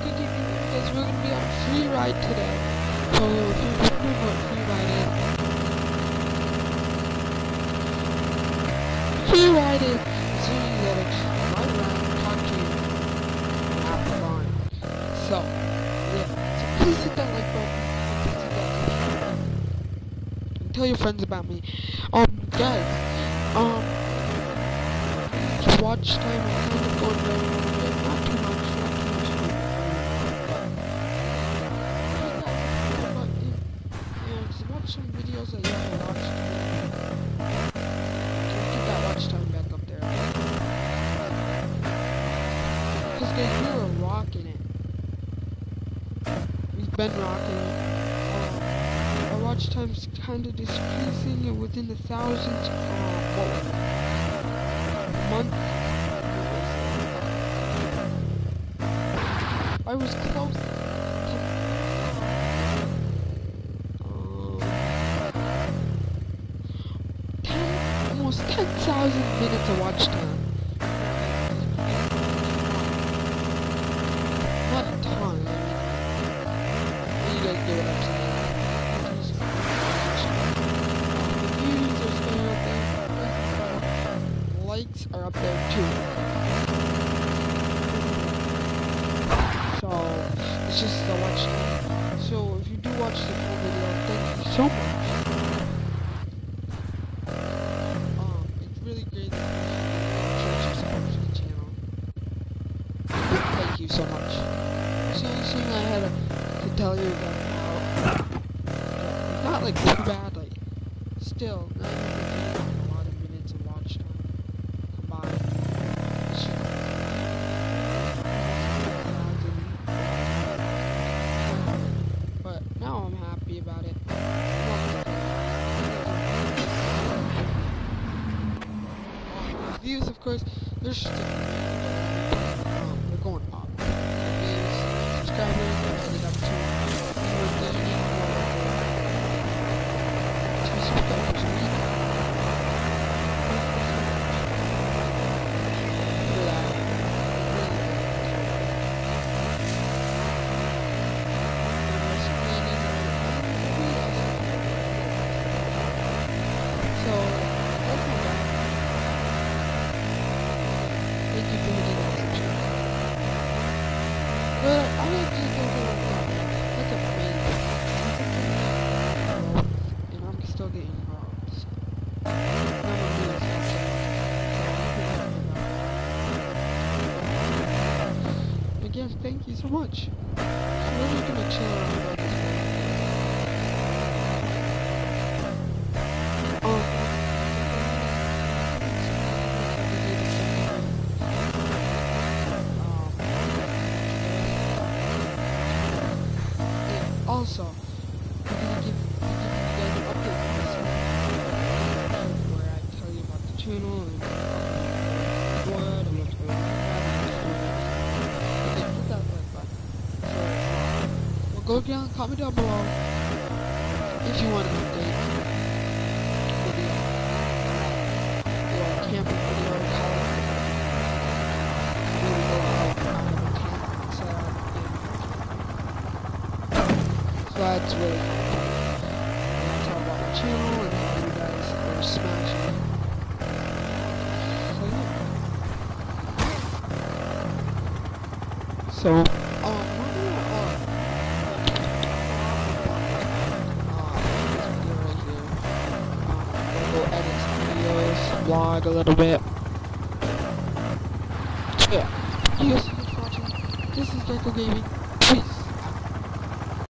because we're gonna be on a free ride today. So if you're wondering what free ride is, free ride is you that ride around and talk to you and have fun. So yeah, so please hit that like button and tell your friends about me. Guys, watch time is kind of going down a little bit, not too much. Watch some videos that you haven't watched. Get that watch time back up there. Because guys, we were rocking it. We've been rocking it. Our watch time's kind of decreasing within the thousands. Month. I was close to almost 10,000 minutes of watch time. Not a ton. You guys get what I'm saying. The views are staying up there. Likes are up there too. So it's just the watch time. So if you do watch the full video, thank you so much. It's really great that you subscribe to the channel. Thank you so much. It's the only thing I had to tell you about now. It's not like too bad, like still not even a lot of minutes of watch time combined. It's just but now I'm happy about it. Views, of course, they're still they're going up. Views, subscribers, they're headed up to 2 subscribers a week. But I like to go like a main, and I'm still getting robbed. So. Again, thank you so much. I'm really gonna chill out about this also, I'm gonna give you guys an update on this one, where I tell you about the channel and what and what's going on. Okay, hit that like button. So, well, go down, comment down below if you want an update video, or a camping video, that's really cool. And I talk about my channel and how you guys are smashing it. So we're gonna go edit some videos, vlog a little bit. Yeah. You guys so much for watching. This is Gecko Gaming. Peace.